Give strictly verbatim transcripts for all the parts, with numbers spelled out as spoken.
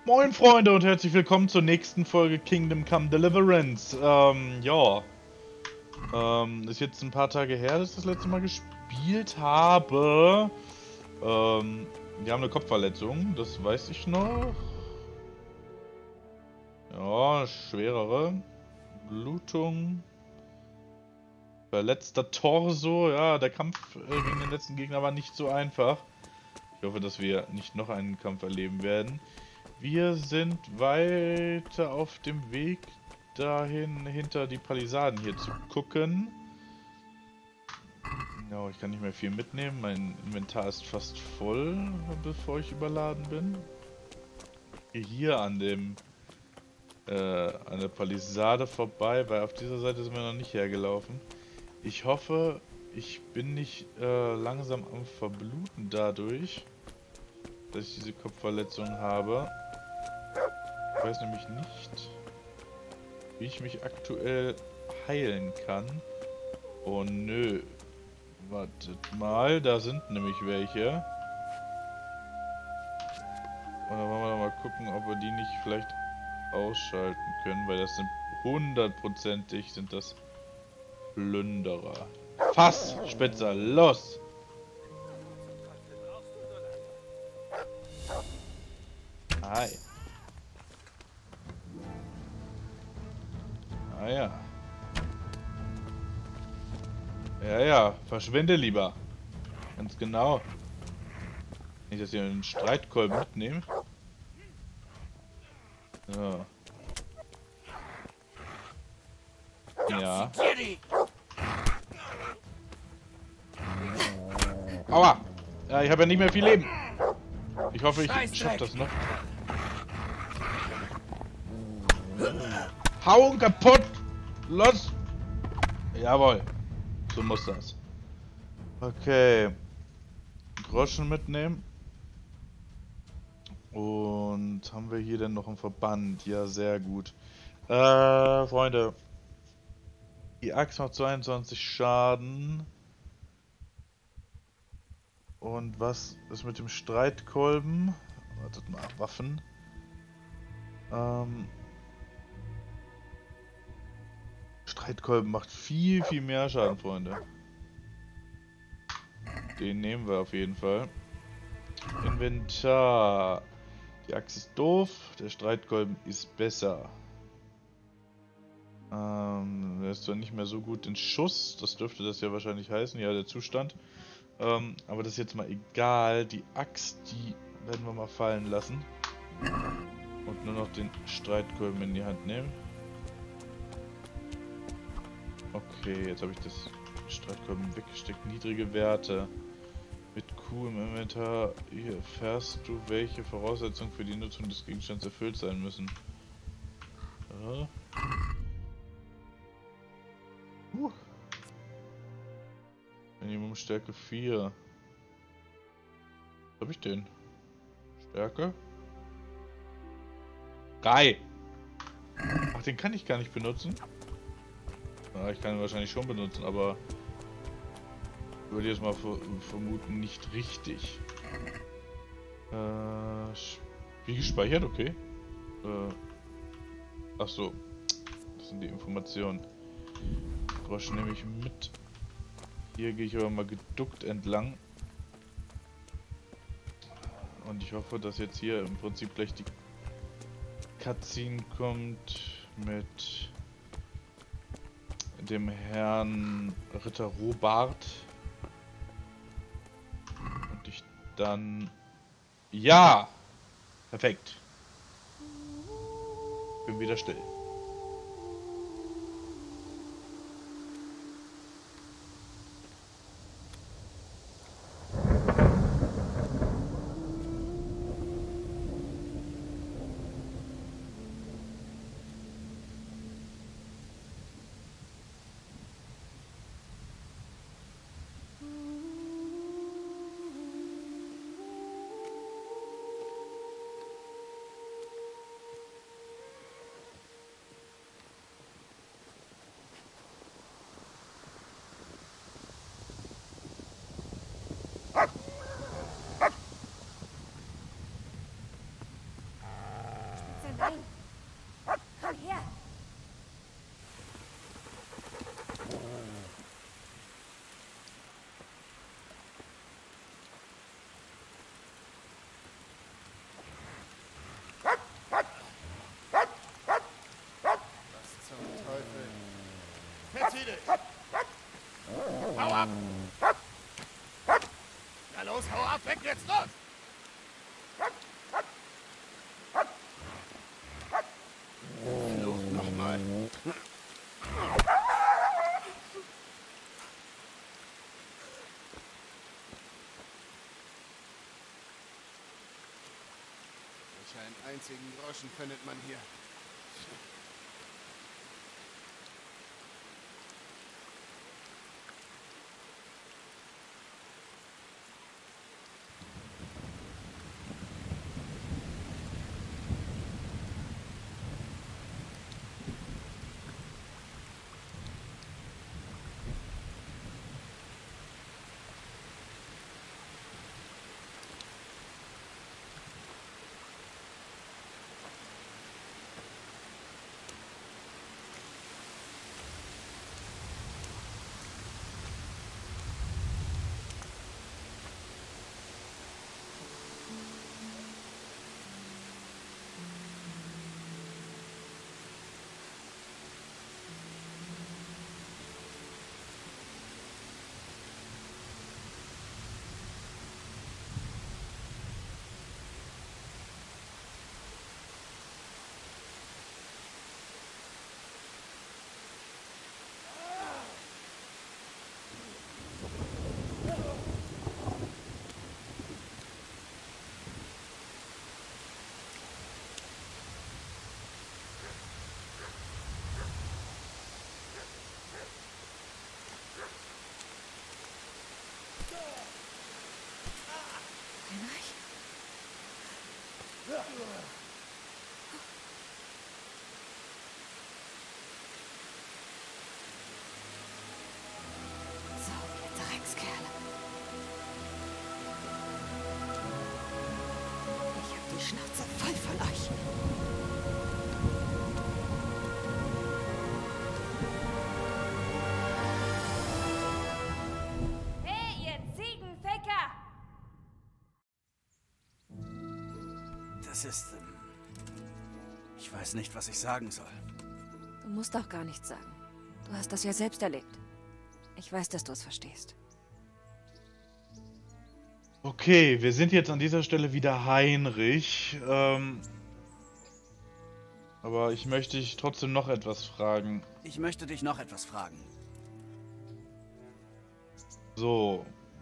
Moin Freunde und herzlich willkommen zur nächsten Folge Kingdom Come Deliverance. Ähm, ja. Ähm, ist jetzt ein paar Tage her, dass ich das letzte Mal gespielt habe. Ähm, wir haben eine Kopfverletzung, das weiß ich noch. Ja, schwerere. Blutung. Verletzter Torso. Ja, der Kampf äh, gegen den letzten Gegner war nicht so einfach. Ich hoffe, dass wir nicht noch einen Kampf erleben werden. Wir sind weiter auf dem Weg dahin, hinter die Palisaden hier zu gucken. Ja, ich kann nicht mehr viel mitnehmen. Mein Inventar ist fast voll, bevor ich überladen bin. Hier an dem äh, an der Palisade vorbei, weil auf dieser Seite sind wir noch nicht hergelaufen. Ich hoffe, ich bin nicht äh, langsam am Verbluten dadurch, dass ich diese Kopfverletzung habe. Ich weiß nämlich nicht, wie ich mich aktuell heilen kann. Oh nö. Wartet mal, da sind nämlich welche. Und dann wollen wir mal gucken, ob wir die nicht vielleicht ausschalten können, weil das sind hundertprozentig sind das Plünderer. Fass, Spitzer, los! Hi. Ah ja. Ja, ja, verschwinde lieber. Ganz genau. Wenn ich das hier in den Streitkolben mitnehme. So. Ja. Aua! Ja, ich habe ja nicht mehr viel Leben. Ich hoffe, ich schaffe das noch. Hauen kaputt! Los! Jawohl. So muss das. Okay. Groschen mitnehmen. Und haben wir hier denn noch einen Verband? Ja, sehr gut. Äh, Freunde. Die Axt macht zweiundzwanzig Schaden. Und was ist mit dem Streitkolben? Wartet mal, Waffen. Ähm, Streitkolben macht viel, viel mehr Schaden, Freunde. Den nehmen wir auf jeden Fall. Inventar. Die Axt ist doof, der Streitkolben ist besser. Ähm, der ist zwar nicht mehr so gut in Schuss, das dürfte das ja wahrscheinlich heißen, ja, der Zustand. Ähm, aber das ist jetzt mal egal. Die Axt, die werden wir mal fallen lassen. Und nur noch den Streitkolben in die Hand nehmen. Okay, jetzt habe ich das Streitkolben weggesteckt. Niedrige Werte. Mit Q im Inventar hier erfährst du, welche Voraussetzungen für die Nutzung des Gegenstands erfüllt sein müssen. Ja. Uh. Minimum Stärke vier. Was habe ich denn? Stärke? drei. Ach, den kann ich gar nicht benutzen. Ja, ich kann ihn wahrscheinlich schon benutzen, aber würde jetzt mal vermuten, nicht richtig. Äh, Spiel gespeichert, okay. Äh, ach so, das sind die Informationen. Groschen nehme ich mit. Hier gehe ich aber mal geduckt entlang. Und ich hoffe, dass jetzt hier im Prinzip gleich die Cutscene kommt mit dem Herrn Ritter Robart. Und ich dann... Ja! Perfekt. Bin wieder still. verabschiede dich. Hau ab! Na los, hau ab, weg jetzt, los! Flucht nochmal. Nicht einen einzigen Groschen findet man hier. Schnauze voll von euch. Hey, ihr Ziegenficker! Das ist... Ähm, ich weiß nicht, was ich sagen soll. Du musst auch gar nichts sagen. Du hast das ja selbst erlebt. Ich weiß, dass du es verstehst. Okay, wir sind jetzt an dieser Stelle wieder Heinrich. Ähm, aber ich möchte dich trotzdem noch etwas fragen. Ich möchte dich noch etwas fragen. So.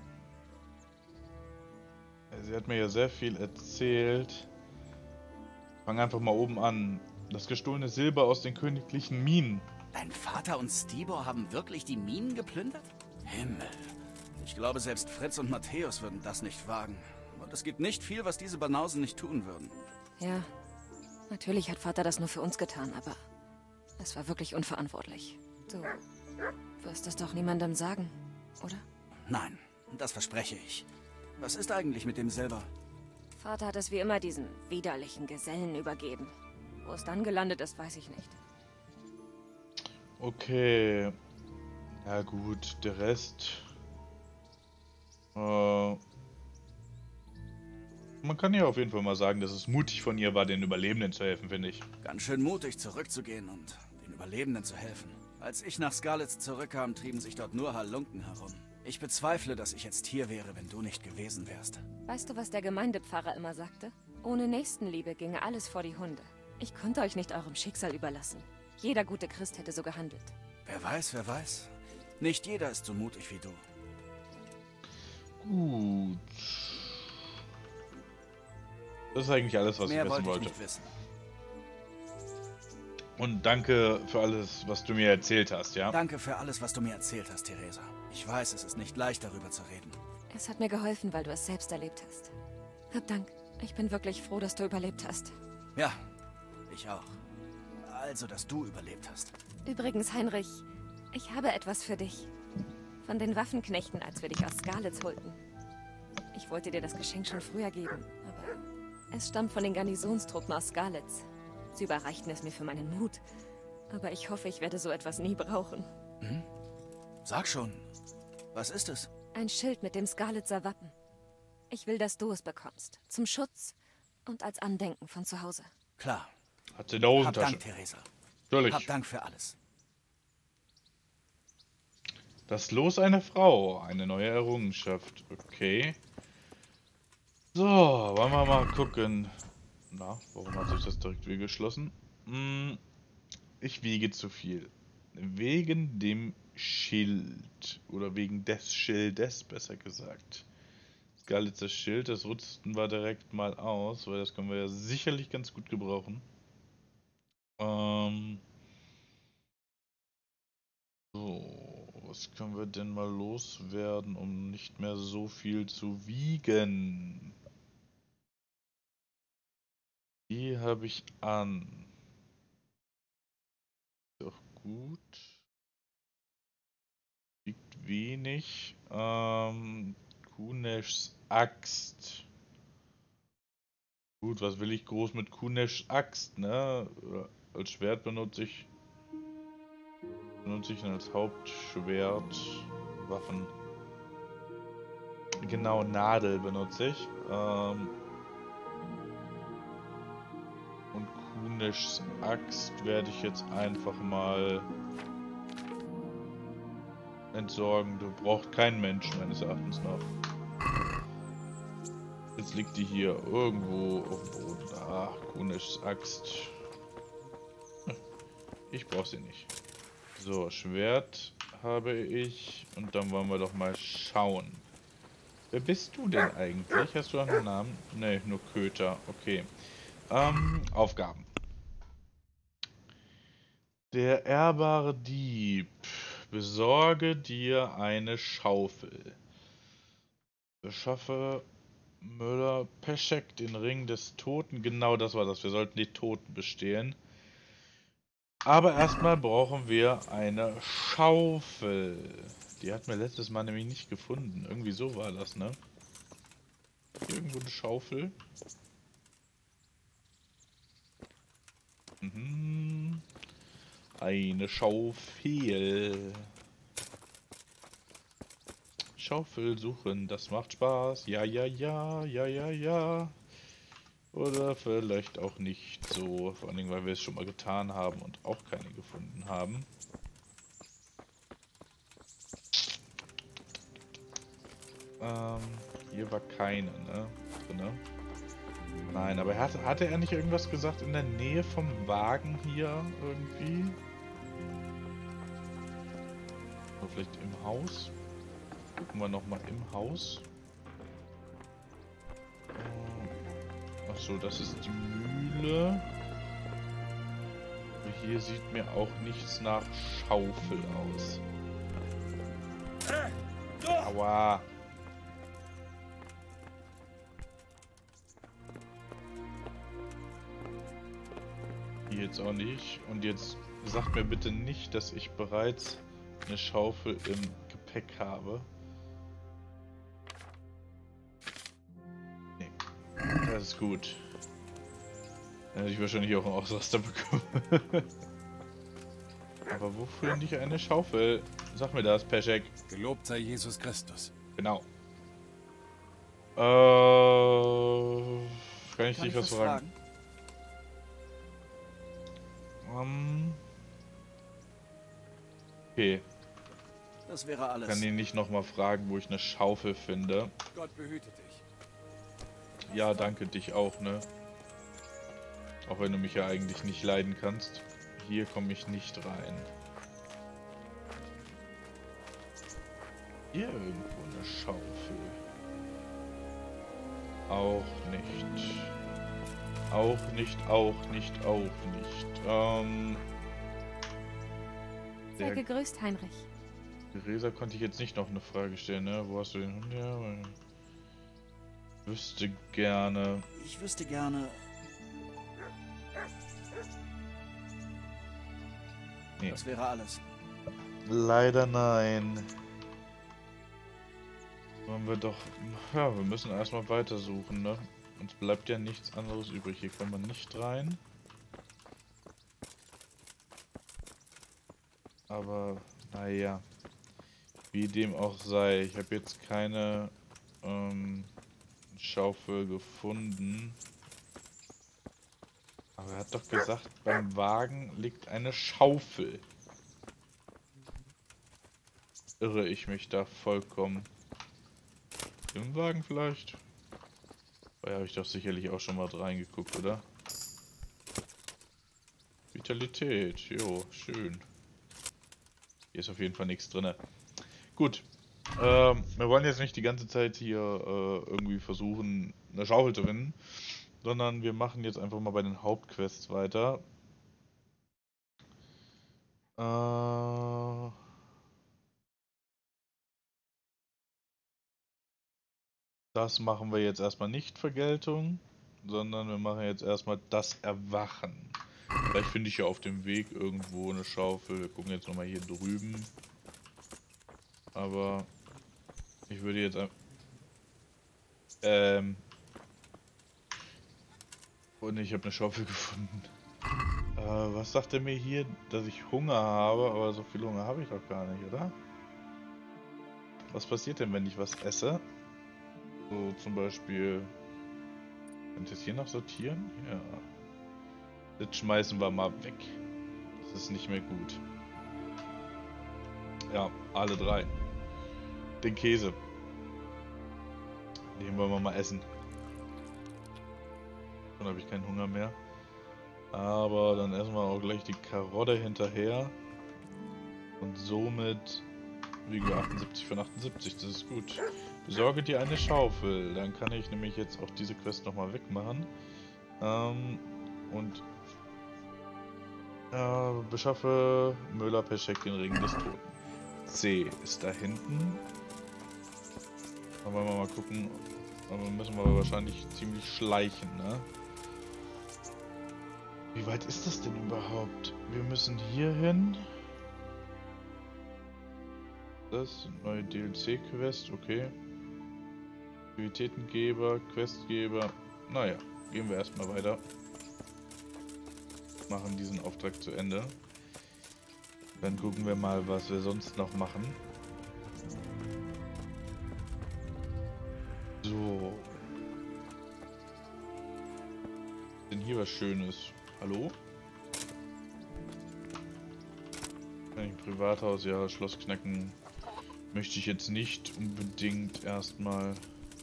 Sie hat mir ja sehr viel erzählt. Fang einfach mal oben an. Das gestohlene Silber aus den königlichen Minen. Dein Vater und Stibor haben wirklich die Minen geplündert? Himmel. Ich glaube, selbst Fritz und Matthäus würden das nicht wagen. Und es gibt nicht viel, was diese Banausen nicht tun würden. Ja, natürlich hat Vater das nur für uns getan, aber es war wirklich unverantwortlich. Du wirst es doch niemandem sagen, oder? Nein, das verspreche ich. Was ist eigentlich mit dem Silber? Vater hat es wie immer diesen widerlichen Gesellen übergeben. Wo es dann gelandet ist, weiß ich nicht. Okay. Ja gut, der Rest... Äh, man kann ja auf jeden Fall mal sagen, dass es mutig von ihr war, den Überlebenden zu helfen, finde ich. Ganz schön mutig, zurückzugehen und den Überlebenden zu helfen. Als ich nach Skalitz zurückkam, trieben sich dort nur Halunken herum. Ich bezweifle, dass ich jetzt hier wäre, wenn du nicht gewesen wärst. Weißt du, was der Gemeindepfarrer immer sagte? Ohne Nächstenliebe ginge alles vor die Hunde. Ich konnte euch nicht eurem Schicksal überlassen. Jeder gute Christ hätte so gehandelt. Wer weiß, wer weiß. Nicht jeder ist so mutig wie du. Gut. Das ist eigentlich alles, was Mehr ich wissen wollte ich wollte. nicht wissen. Und danke für alles, was du mir erzählt hast, ja? Danke für alles, was du mir erzählt hast, Theresa. Ich weiß, es ist nicht leicht, darüber zu reden. Es hat mir geholfen, weil du es selbst erlebt hast. Hab Dank. Ich bin wirklich froh, dass du überlebt hast. Ja, ich auch. Also, dass du überlebt hast. Übrigens, Heinrich, ich habe etwas für dich. Von den Waffenknechten, als wir dich aus Skalitz holten. Ich wollte dir das Geschenk schon früher geben, aber es stammt von den Garnisonstruppen aus Skalitz. Sie überreichten es mir für meinen Mut. Aber ich hoffe, ich werde so etwas nie brauchen. Hm? Sag schon. Was ist es? Ein Schild mit dem Skalitzer Wappen. Ich will, dass du es bekommst. Zum Schutz und als Andenken von zu Hause. Klar. Hat sie in der Hab Hosentasche. Dank, Theresa. Natürlich. Hab Dank für alles. Das Los einer Frau. Eine neue Errungenschaft. Okay. So, wollen wir mal gucken. Na, warum hat sich das direkt wieder geschlossen? Hm, ich wiege zu viel. Wegen dem Schild. Oder wegen des Schildes, besser gesagt. Skalitzer Schild, das rüsten wir direkt mal aus, weil das können wir ja sicherlich ganz gut gebrauchen. Ähm... So, was können wir denn mal loswerden, um nicht mehr so viel zu wiegen? Die habe ich an. Doch gut. Wiegt wenig. Ähm, Kuneschs Axt. Gut, was will ich groß mit Kuneschs Axt, ne? Als Schwert benutze ich benutze ich ihn als Hauptschwert. Waffen. Genau, Nadel benutze ich. Ähm, und Kuneschs Axt werde ich jetzt einfach mal entsorgen. Du brauchst keinen Mensch, meines Erachtens nach. Jetzt liegt die hier irgendwo auf dem Boden. Ach, Kuneschs Axt. Ich brauche sie nicht. So, Schwert habe ich. Und dann wollen wir doch mal schauen. Wer bist du denn eigentlich? Hast du einen Namen? Ne, nur Köter. Okay. Ähm, Aufgaben. Der ehrbare Dieb. Besorge dir eine Schaufel. Beschaffe Müller Peschek den Ring des Toten. Genau das war das. Wir sollten die Toten bestehlen. Aber erstmal brauchen wir eine Schaufel. Die hatten wir letztes Mal nämlich nicht gefunden. Irgendwie so war das, ne? Irgendwo eine Schaufel. Mhm. Eine Schaufel. Schaufel suchen, das macht Spaß. Ja, ja, ja, ja, ja, ja. Oder vielleicht auch nicht so. Vor allen Dingen, weil wir es schon mal getan haben und auch keine gefunden haben. Ähm, hier war keine, ne? Drinne. Nein, aber hatte, hatte er nicht irgendwas gesagt in der Nähe vom Wagen hier irgendwie? Oder vielleicht im Haus? Gucken wir nochmal im Haus. Achso, das ist die Mühle. Aber hier sieht mir auch nichts nach Schaufel aus. Aua. Hier jetzt auch nicht. Und jetzt sagt mir bitte nicht, dass ich bereits eine Schaufel im Gepäck habe. Nee. Das ist gut. Dann hätte ich wahrscheinlich auch einen Ausraster bekommen. Aber wofür finde ich eine Schaufel? Sag mir das, Peschek. Gelobt sei Jesus Christus. Genau. Äh, kann ich Kann dich ich was fragen? fragen? Um, okay. Das wäre alles. Kann ihn nicht nochmal fragen, wo ich eine Schaufel finde. Gott behüte dich. Ja, danke dich auch, ne? Auch wenn du mich ja eigentlich nicht leiden kannst. Hier komme ich nicht rein. Hier irgendwo eine Schaufel. Auch nicht. Auch nicht, auch nicht, auch nicht. Ähm... Sei Der gegrüßt, Heinrich. Theresa konnte ich jetzt nicht noch eine Frage stellen, ne? Wo hast du den Hund her? Ich wüsste gerne... Ich wüsste gerne... Nee. Das wäre alles. Leider nein. Wollen wir doch... Ja, wir müssen erstmal weitersuchen, ne? Uns bleibt ja nichts anderes übrig. Hier kann man nicht rein. Aber, naja. Wie dem auch sei. Ich habe jetzt keine ähm, Schaufel gefunden. Aber er hat doch gesagt, beim Wagen liegt eine Schaufel. irre ich mich da vollkommen? Im Wagen vielleicht? Da habe ich doch sicherlich auch schon mal reingeguckt, oder? Vitalität, jo, schön. Hier ist auf jeden Fall nichts drin. Gut. Ähm, wir wollen jetzt nicht die ganze Zeit hier äh, irgendwie versuchen, eine Schaufel zu finden, sondern wir machen jetzt einfach mal bei den Hauptquests weiter. Äh, das machen wir jetzt erstmal nicht Vergeltung, sondern wir machen jetzt erstmal das Erwachen. Vielleicht finde ich ja auf dem Weg irgendwo eine Schaufel. Wir gucken jetzt nochmal hier drüben. Aber ich würde jetzt einfach... Ähm... Und ich habe eine Schaufel gefunden. Äh, was sagt er mir hier? Dass ich Hunger habe, aber so viel Hunger habe ich doch gar nicht, oder? Was passiert denn, wenn ich was esse? So zum Beispiel... Kann ich das hier noch sortieren? Ja. Das schmeißen wir mal weg. Das ist nicht mehr gut. Ja, alle drei. Den Käse. Den wollen wir mal essen. Dann habe ich keinen Hunger mehr. Aber dann essen wir auch gleich die Karotte hinterher. Und somit wiegen wir achtundsiebzig von achtundsiebzig. Das ist gut. Besorge dir eine Schaufel. Dann kann ich nämlich jetzt auch diese Quest nochmal wegmachen. Ähm, und äh, beschaffe Möller Peschek den Ring des Toten. C ist da hinten. Da wollen wir mal gucken. Aber müssen wir wahrscheinlich ziemlich schleichen, ne? Wie weit ist das denn überhaupt? Wir müssen hier hin. Das neue D L C-Quest, okay. Aktivitätengeber, Questgeber. Naja, gehen wir erstmal weiter. Machen diesen Auftrag zu Ende. Dann gucken wir mal, was wir sonst noch machen. So. Denn hier was Schönes. Hallo? Ein Privathaus, ja, Schloss knacken möchte ich jetzt nicht unbedingt erstmal.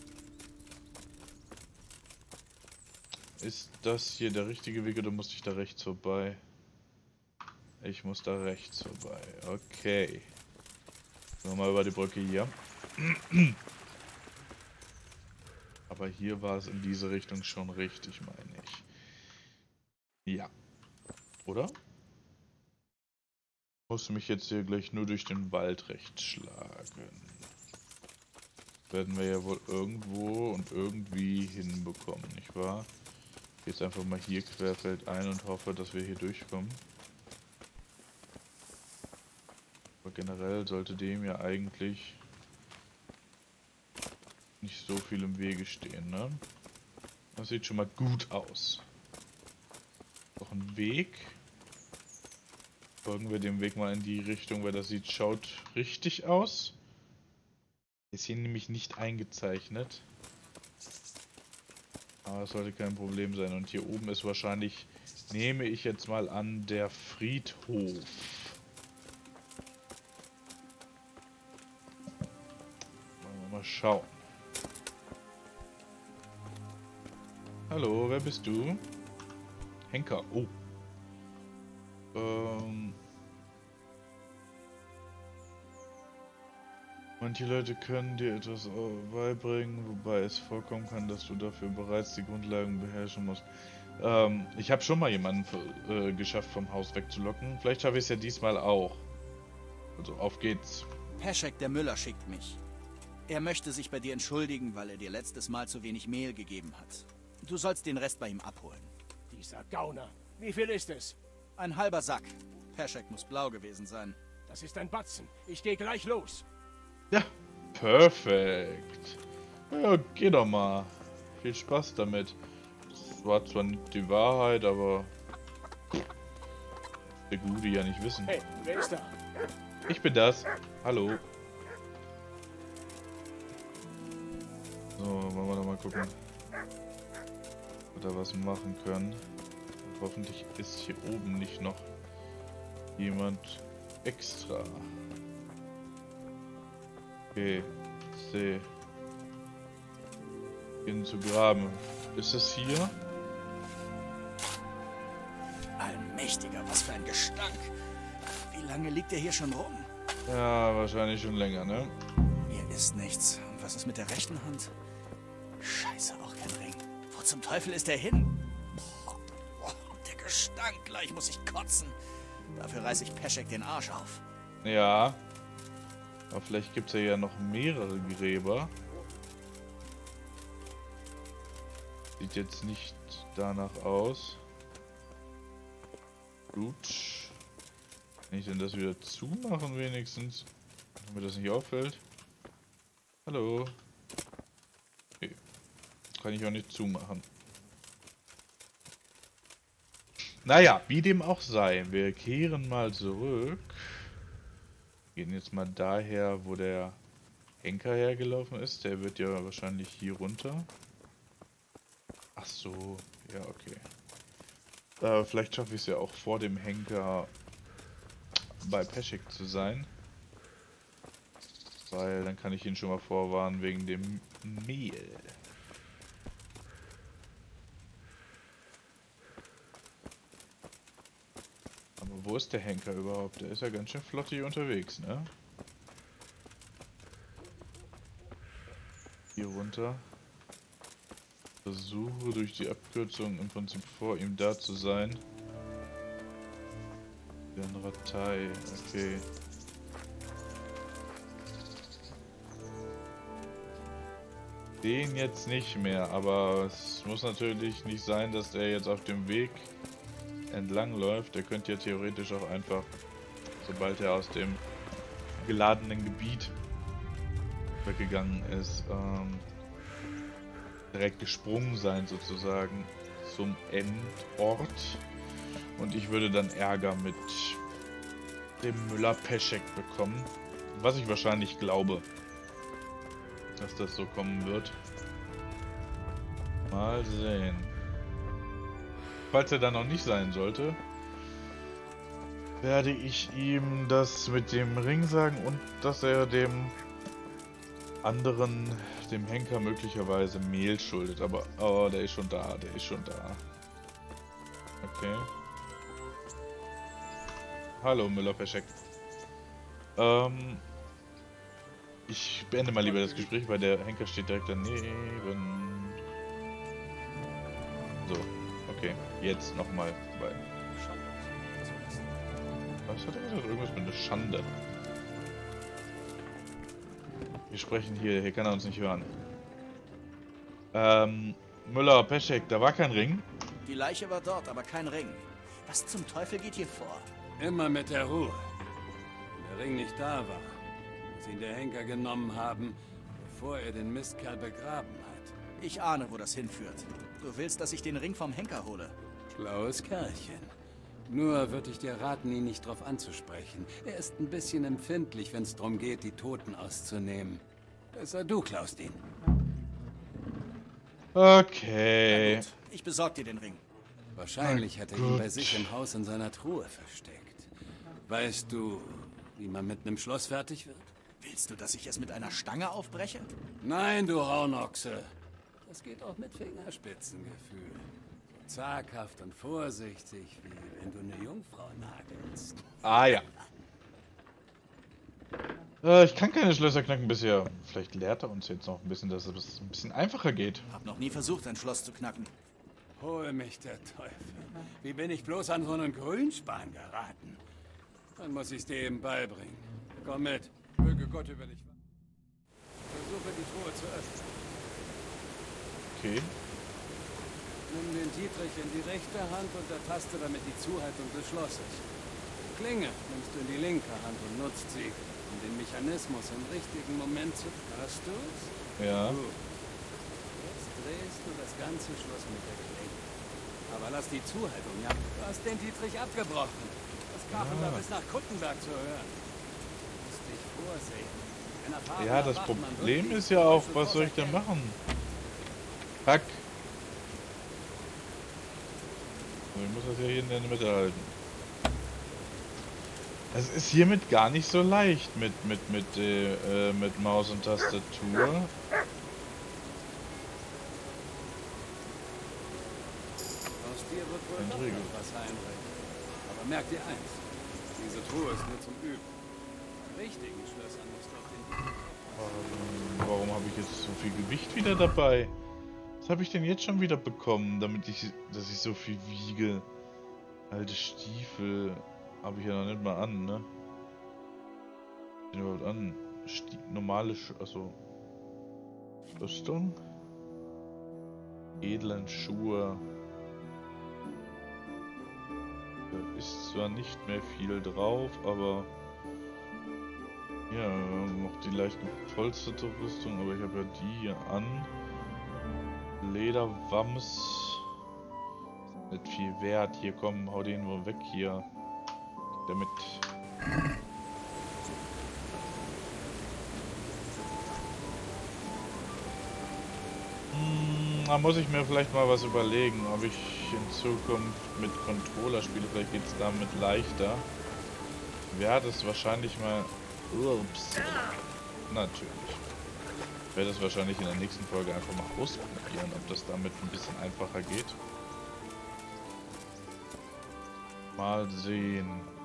Ist das hier der richtige Weg oder muss ich da rechts vorbei? Ich muss da rechts vorbei. Okay. Nochmal über die Brücke hier. Aber hier war es in diese Richtung schon richtig, meine ich. Ja. Oder? Muss mich jetzt hier gleich nur durch den Wald rechts schlagen. Werden wir ja wohl irgendwo und irgendwie hinbekommen, nicht wahr? Jetzt einfach mal hier querfeld ein und hoffe, dass wir hier durchkommen. Aber generell sollte dem ja eigentlich nicht so viel im Wege stehen, ne? Das sieht schon mal gut aus. Noch ein Weg. Folgen wir dem Weg mal in die Richtung, weil das sieht, schaut richtig aus. Ist hier nämlich nicht eingezeichnet. Aber das sollte kein Problem sein. Und hier oben ist wahrscheinlich, nehme ich jetzt mal an, der Friedhof. Mal schauen. Hallo, wer bist du? Henker. Oh. Ähm. Manche Leute können dir etwas beibringen, wobei es vorkommen kann, dass du dafür bereits die Grundlagen beherrschen musst. Ähm, ich habe schon mal jemanden äh, geschafft, vom Haus wegzulocken. Vielleicht schaffe ich es ja diesmal auch. Also, auf geht's. Peschek, der Müller, schickt mich. Er möchte sich bei dir entschuldigen, weil er dir letztes Mal zu wenig Mehl gegeben hat. Du sollst den Rest bei ihm abholen. Dieser Gauner. Wie viel ist es? Ein halber Sack. Peschek muss blau gewesen sein. Das ist ein Batzen. Ich gehe gleich los. Ja, perfekt. Ja, geh doch mal. Viel Spaß damit. Das war zwar nicht die Wahrheit, aber der Gute ja nicht wissen. Hey, wer ist da? Ich bin das. Hallo. So, wollen wir doch mal gucken, ob wir da was machen können. Und hoffentlich ist hier oben nicht noch jemand extra. Okay, sehe. Ihn zu graben. Ist es hier? Allmächtiger, was für ein Gestank. Wie lange liegt der hier schon rum? Ja, wahrscheinlich schon länger, ne? Hier ist nichts. Und was ist mit der rechten Hand? Scheiße, auch kein Ring. Wo zum Teufel ist der hin? Boah, boah, der Gestank, gleich muss ich kotzen. Dafür reiß ich Peschek den Arsch auf. Ja. Aber vielleicht gibt es ja, ja noch mehrere Gräber. Sieht jetzt nicht danach aus. Gut. Kann ich denn das wieder zumachen wenigstens? Damit das nicht auffällt. Hallo. Okay. Kann ich auch nicht zumachen. Naja, wie dem auch sei. Wir kehren mal zurück. Gehen jetzt mal daher, wo der Henker hergelaufen ist. Der wird ja wahrscheinlich hier runter. Ach so, ja, okay. Äh, vielleicht schaffe ich es ja auch vor dem Henker bei Peschek zu sein. Weil dann kann ich ihn schon mal vorwarnen wegen dem Mehl. Aber wo ist der Henker überhaupt? Der ist ja ganz schön flottig unterwegs, ne? Hier runter. Versuche durch die Abkürzung im Prinzip vor ihm da zu sein. Den Ratei, okay. Den jetzt nicht mehr, aber es muss natürlich nicht sein, dass der jetzt auf dem Weg entlang läuft. Der könnte ja theoretisch auch einfach, sobald er aus dem geladenen Gebiet weggegangen ist, ähm, direkt gesprungen sein sozusagen zum Endort. Und ich würde dann Ärger mit dem Müller-Peschek bekommen. Was ich wahrscheinlich glaube, dass das so kommen wird. Mal sehen. Falls er dann noch nicht sein sollte, werde ich ihm das mit dem Ring sagen und dass er dem anderen, dem Henker, möglicherweise Mehl schuldet. Aber, oh, der ist schon da, der ist schon da. Okay. Hallo, Müller-Peschek. Ähm, ich beende mal lieber das Gespräch, weil der Henker steht direkt daneben. So, okay. Jetzt nochmal. Was hat er gesagt? Irgendwas mit einer Schande. Wir sprechen hier, hier kann er uns nicht hören. Ähm, Müller-Peschek, da war kein Ring. Die Leiche war dort, aber kein Ring. Was zum Teufel geht hier vor? Immer mit der Ruhe. Wenn der Ring nicht da war, muss ihn der Henker genommen haben, bevor er den Mistkerl begraben hat. Ich ahne, wo das hinführt. Du willst, dass ich den Ring vom Henker hole? Schlaues Kerlchen. Nur würde ich dir raten, ihn nicht drauf anzusprechen. Er ist ein bisschen empfindlich, wenn es darum geht, die Toten auszunehmen. Besser du klaust ihn. Okay. Na gut, ich besorg dir den Ring. Wahrscheinlich hat er ihn bei sich im Haus in seiner Truhe versteckt. Weißt du, wie man mit einem Schloss fertig wird? Willst du, dass ich es mit einer Stange aufbreche? Nein, du Raunochse. Das geht auch mit Fingerspitzengefühl. So zaghaft und vorsichtig, wie wenn du eine Jungfrau nagelst. Ah ja. Äh, ich kann keine Schlösser knacken bisher. Vielleicht lehrt er uns jetzt noch ein bisschen, dass es ein bisschen einfacher geht. Hab noch nie versucht, ein Schloss zu knacken. Hol mich der Teufel. Wie bin ich bloß an so einen Grünspan geraten? Dann muss ich es dir eben beibringen. Komm mit. Möge Gott über dich wachen. Versuche die Truhe zu öffnen. Okay. Nimm den Dietrich in die rechte Hand und ertaste damit die Zuhaltung des Schlosses. Die Klinge nimmst du in die linke Hand und nutzt sie, um den Mechanismus im richtigen Moment zu... Hast du's? Ja. Gut. Jetzt drehst du das ganze Schloss mit der Klinge. Aber lass die Zuhaltung, ja. Du hast den Dietrich abgebrochen. Das Krachen Ja. war bis nach Kuttenberg zu hören. Du musst dich vorsehen. Ein erfahrener Ja, das Wachmann Problem wird ist die ja auch, Teufel was soll ich denn erkennen. machen? Hack. Ich muss das ja hier in der Mitte halten. Es ist hiermit gar nicht so leicht mit mit mit äh, mit Maus und Tastatur. Aus dir wird wohl noch Entriegel. was Heinrich. Aber merk dir eins, diese Truhe ist nur zum Üben. Bei richtigen Schlössern musst du auf den... Warum, warum habe ich jetzt so viel Gewicht wieder dabei? Was habe ich denn jetzt schon wieder bekommen, damit ich, dass ich so viel wiege? Alte Stiefel habe ich ja noch nicht mal an, ne? Was sind überhaupt an? Stie normale, Sch also Rüstung, edlen Schuhe. Da ist zwar nicht mehr viel drauf, aber ja, noch die leicht gepolsterte Rüstung, aber ich habe ja die hier an. Lederwams. Nicht viel wert. Hier, komm, hau den wohl weg hier. Damit. Hm, da muss ich mir vielleicht mal was überlegen, ob ich in Zukunft mit Controller spiele. Vielleicht geht es damit leichter. Werde es wahrscheinlich mal. Ups. Natürlich. Ich werde es wahrscheinlich in der nächsten Folge einfach mal ausprobieren, ob das damit ein bisschen einfacher geht. Mal sehen.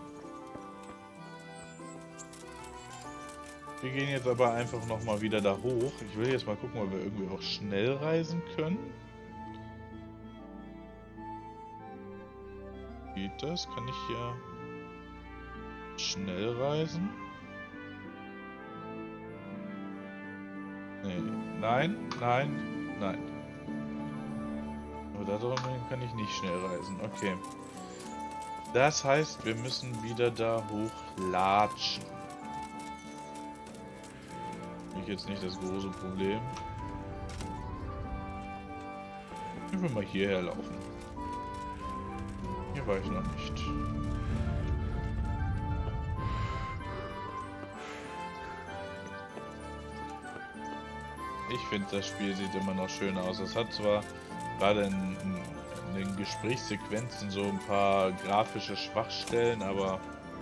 Wir gehen jetzt aber einfach nochmal wieder da hoch. Ich will jetzt mal gucken, ob wir irgendwie auch schnell reisen können. Geht das? Kann ich hier schnell reisen? Nee. Nein, nein, nein. Aber da drüben kann ich nicht schnell reisen. Okay. Das heißt, wir müssen wieder da hochlatschen. Ich jetzt nicht das große Problem. Ich will mal hierher laufen. Hier war ich noch nicht. Ich finde, das Spiel sieht immer noch schön aus. Es hat zwar gerade in, in, in den Gesprächssequenzen so ein paar grafische Schwachstellen, aber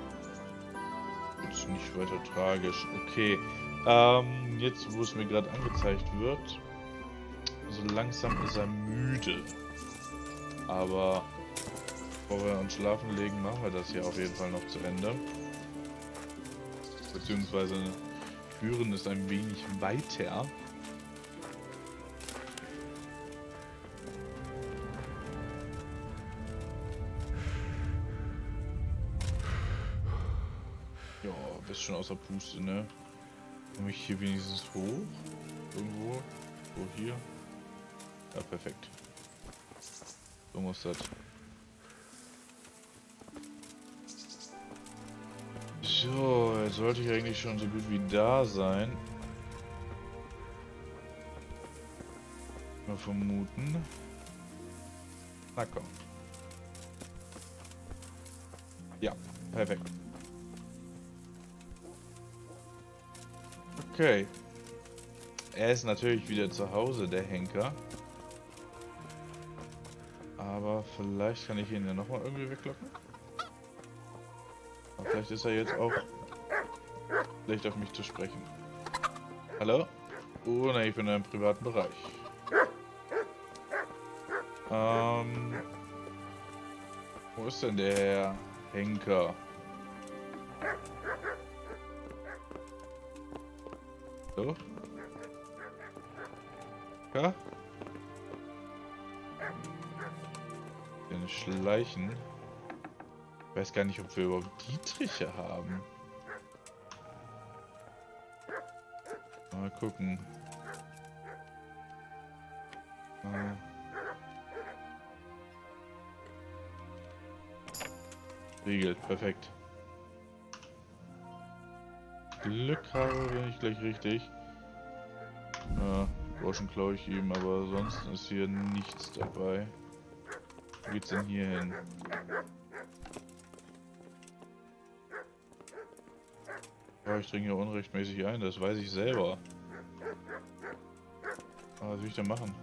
ist nicht weiter tragisch. Okay, ähm, jetzt wo es mir gerade angezeigt wird, so langsam ist er müde. Aber bevor wir uns schlafen legen, machen wir das hier auf jeden Fall noch zu Ende. Beziehungsweise führen es ein wenig weiter. Ja, bist schon außer Puste, ne? Komme ich hier wenigstens hoch? Irgendwo? Wo hier? Ja, perfekt. So muss das. So, jetzt sollte ich eigentlich schon so gut wie da sein. Mal vermuten. Na komm. Ja, perfekt. Okay. Er ist natürlich wieder zu Hause, der Henker. Aber vielleicht kann ich ihn ja nochmal irgendwie weglocken. Aber vielleicht ist er jetzt auch schlecht auf mich zu sprechen. Hallo? Oh ne, ich bin in einem privaten Bereich. Ähm... Wo ist denn der Henker? So? Ja? Den Schleichen. Ich weiß gar nicht, ob wir überhaupt Dietriche haben. Mal gucken. Äh. Regelt, perfekt. Glück habe, bin ich gleich richtig. Ja, Groschen klaue ich ihm, aber sonst ist hier nichts dabei. Wo geht's denn hier hin? Ja, ich dringe hier unrechtmäßig ein, das weiß ich selber. Aber was will ich denn machen?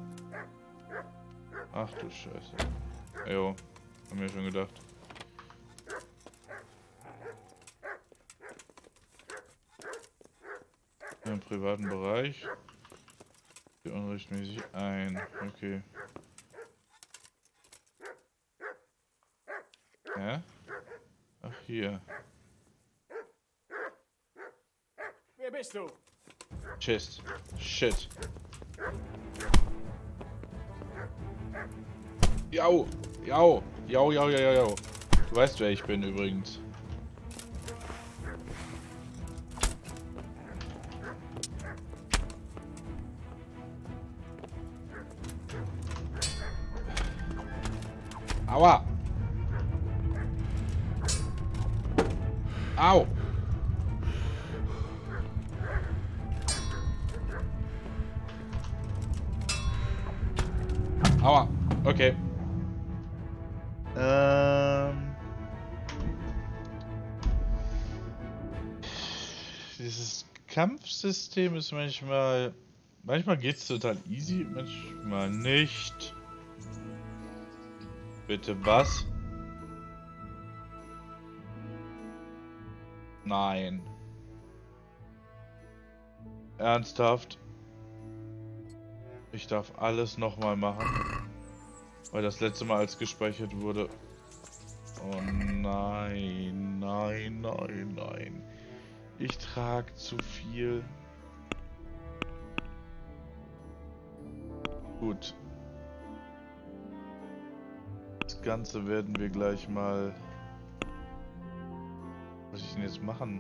Ach du Scheiße. Jo, hab mir schon gedacht. Im privaten Bereich. Hier unrechtmäßig ein. Okay. Ja? Ach, hier. Wer bist du? Chest. Shit. Jau. Jau. Jau, jau, jau, jau. Du weißt, wer ich bin übrigens. Aua! Au! Aua! Okay. Ähm... Dieses Kampfsystem ist manchmal... Manchmal geht's total easy, manchmal nicht. Bitte was? Nein. Ernsthaft? Ich darf alles nochmal machen. Weil das letzte Mal als gespeichert wurde. Oh nein, nein, nein, nein. Ich trage zu viel. Gut. Das Ganze werden wir gleich mal... Was soll ich denn jetzt machen?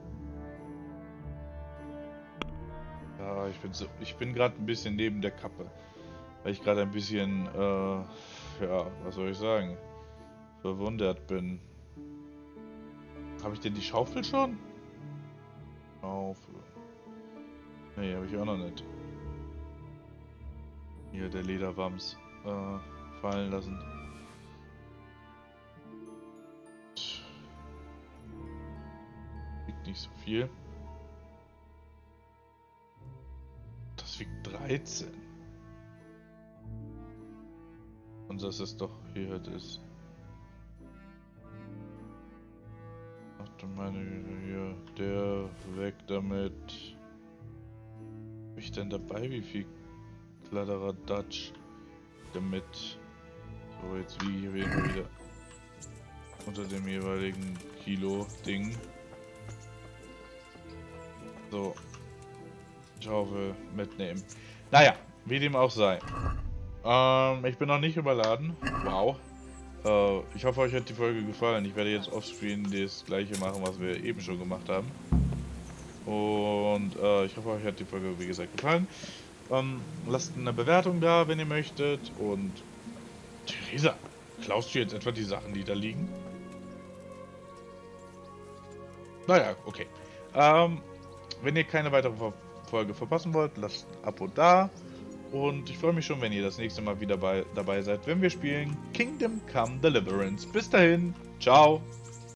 Ja, ich bin so, ich bin gerade ein bisschen neben der Kappe. Weil ich gerade ein bisschen, äh, ja, was soll ich sagen? Verwundert bin. Habe ich denn die Schaufel schon? Schaufel. Nee, habe ich auch noch nicht. Hier, der Lederwams. Äh, fallen lassen. Wiegt nicht so viel. Das wiegt dreizehn. Und das ist doch hier das. Ach du meine Güte, hier. Der weg damit. Hab ich denn dabei? Wie viel Kladderadatsch damit? So, jetzt wie wir wieder unter dem jeweiligen Kilo-Ding. So. Schaufel mitnehmen. Naja, wie dem auch sei. Ähm, ich bin noch nicht überladen. Wow. Äh, ich hoffe, euch hat die Folge gefallen. Ich werde jetzt offscreen das gleiche machen, was wir eben schon gemacht haben. Und äh, ich hoffe, euch hat die Folge, wie gesagt, gefallen. Ähm, lasst eine Bewertung da, wenn ihr möchtet. Und Theresa, klaust du jetzt etwa die Sachen, die da liegen? Naja, okay. Ähm, wenn ihr keine weitere Folge verpassen wollt, lasst ein Abo da. Und ich freue mich schon, wenn ihr das nächste Mal wieder bei, dabei seid, wenn wir spielen Kingdom Come Deliverance. Bis dahin, ciao!